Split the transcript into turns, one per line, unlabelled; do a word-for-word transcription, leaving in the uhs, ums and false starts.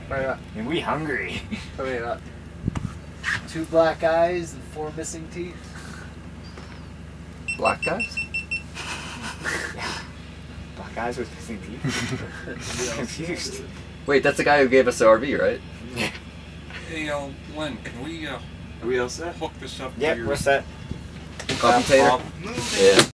Right up.
And we hungry.
Right up. Two black eyes and four missing teeth.
Black guys?
Black eyes with missing teeth. Confused.
Wait, that's the guy who gave us the R V, right?
Hey, uh, Len, can we uh,
Are we all set?
hook this up?
Yep,
to your
we're set.
Coffee tater?
Bob?
Yeah.